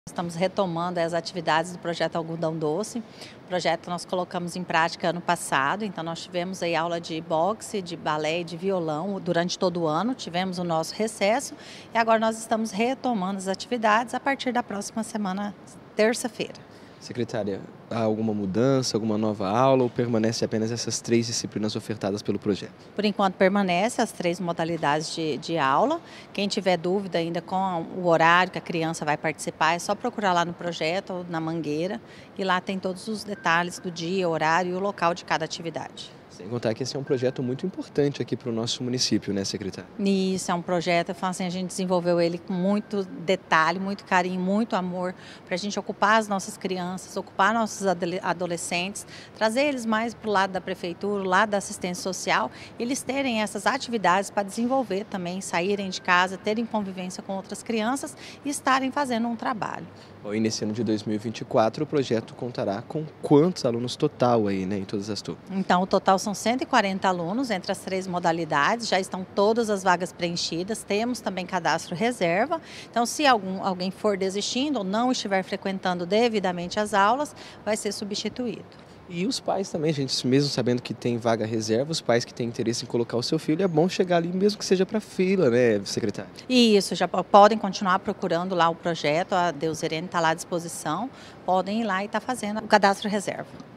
Estamos retomando as atividades do projeto Algodão Doce. O projeto nós colocamos em prática ano passado, então nós tivemos aí aula de boxe, de balé e de violão durante todo o ano, tivemos o nosso recesso e agora nós estamos retomando as atividades a partir da próxima semana, terça-feira. Secretária, há alguma mudança, alguma nova aula ou permanece apenas essas 3 disciplinas ofertadas pelo projeto? Por enquanto permanece as 3 modalidades de aula. Quem tiver dúvida ainda com o horário que a criança vai participar, é só procurar lá no projeto ou na Mangueira e lá tem todos os detalhes do dia, horário e o local de cada atividade. Sem contar que esse é um projeto muito importante aqui para o nosso município, né, secretária? Isso, é um projeto, eu falo assim, a gente desenvolveu ele com muito detalhe, muito carinho, muito amor, para a gente ocupar as nossas crianças, ocupar nossos adolescentes, trazer eles mais para o lado da prefeitura, o lado da assistência social, eles terem essas atividades para desenvolver também, saírem de casa, terem convivência com outras crianças e estarem fazendo um trabalho. Bom, e nesse ano de 2024 o projeto contará com quantos alunos total aí, né, em todas as turmas? Então, o total são 140 alunos entre as 3 modalidades, já estão todas as vagas preenchidas, temos também cadastro reserva. Então, se alguém for desistindo ou não estiver frequentando devidamente as aulas, vai ser substituído. E os pais também, gente, mesmo sabendo que tem vaga reserva, os pais que têm interesse em colocar o seu filho, é bom chegar ali mesmo que seja para fila, né, secretária? E isso, já podem continuar procurando lá o projeto, a Deus Irene está lá à disposição, podem ir lá e estar fazendo o cadastro reserva.